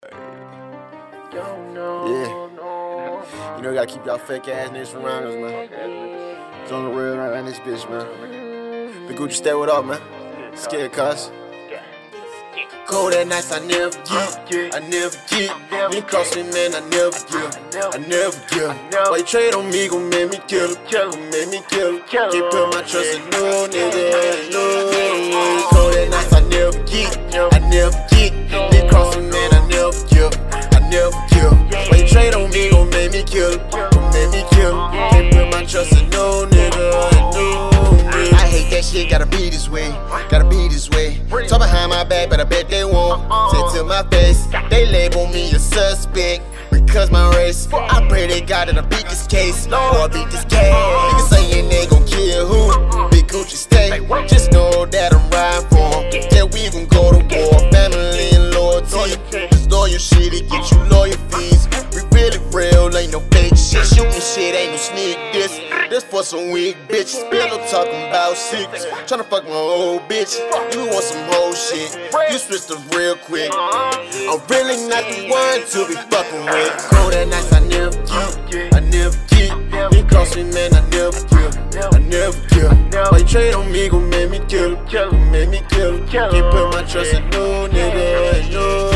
Yeah. You know, we gotta keep y'all fake ass niggas from around us, man. It's on the real around this bitch, man. Big Gucci, stay with up, man. Scared, cuz. Cold at nights, I never get. I never get. You cross me, man, I never give. I never give. Why you trade on me, gon' make me kill him. Gon' make me kill him. Can't put my trust in no nigga, no. Cold at nights, I never get. I never get. You cross me, man, I never give. I never give. Why you trade on me, gon' make me kill him. Gon' make me kill him. Can't put my trust in no nigga, no. I hate that shit, gotta be this way. Gotta be this way. Talk behind my back, but I bet they won't. Say to my face, they label me a suspect because my race. I pray they got it, I beat this case, or I beat this case. Niggas saying they gon' kill who? Big Gucci stay. Just know that I'm riding for 'em. That we gon' go to war. Family and loyalty. This loyal shit, it get you lawyer fees. We really real, ain't no fake shit. Shooting shit, ain't no sneak diss. This for some weak bitches. Still talking about secrets. Tryna fuck my old bitch. You want some whole shit. You switched up real quick. I'm really not the one to be fucking with. Cold at nights, I never get. I never get. You cross me, man, I never give. I never give. Why you trade on me, gon' make me kill him. Gon' make me kill him. Can't put my trust in no nigga,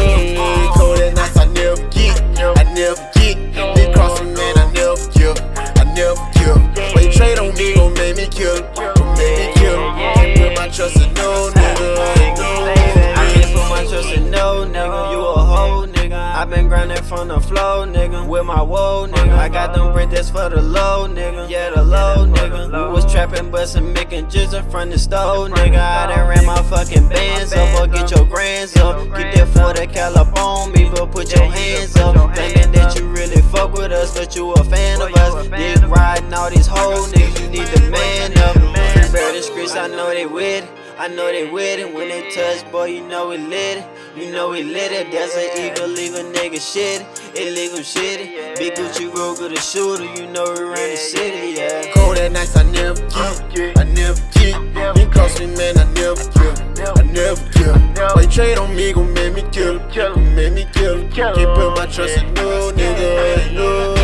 no. Cold at nights, I never get. I never get. You cross me, man, I never give. I never give. Why you trade on me, gon' make me kill him. Gon' make me kill him. Can't put my trust in no nigga, no. I can't put my trust in no nigga. You a hoe nigga. I been grinding from the flow nigga. With my woe nigga. I got them bread for the low nigga. Yeah, the low nigga. We was trapping, bustin', making jizz in front the stove nigga. I done ran my fucking bands up. Or get your grands up. Get that for the calip on me, but put your hands up. Thinking that you really fuck with us, but you a fan of us. Dick riding all these hoes niggas, you need to man up. Free bear the streets, I know they with it. I know they with it. When they touch, boy, you know we lit it. You know we lit it. That's an illegal nigga shit. Illegal shit. Big Gucci Ruger the shooter. You know we run the city, yeah. Cold at nights, I never get. I never get. You cross me, man, I never give. I never give. Why you trade on me, gon' make me kill him. Gon' make me kill him. Can't put my trust in no nigga, no.